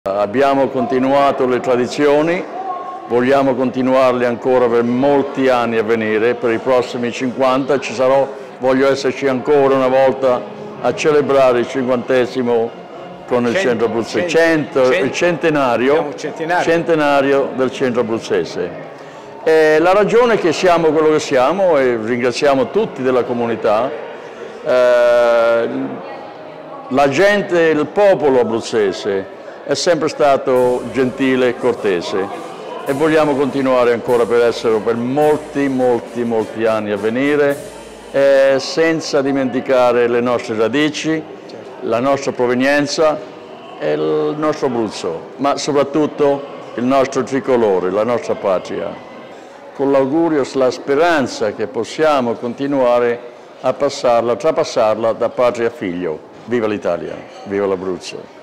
Abbiamo continuato le tradizioni, vogliamo continuarle ancora per molti anni a venire, per i prossimi 50 voglio esserci ancora una volta a celebrare il 50° con il centro abruzzese, il centenario del centro abruzzese. La ragione è che siamo quello che siamo e ringraziamo tutti della comunità, la gente, il popolo abruzzese è sempre stato gentile e cortese e vogliamo continuare ancora per esserlo per molti anni a venire, senza dimenticare le nostre radici, la nostra provenienza e il nostro Abruzzo, ma soprattutto il nostro tricolore, la nostra patria, con l'augurio, la speranza che possiamo continuare a trapassarla da padre a figlio. Viva l'Italia, viva l'Abruzzo!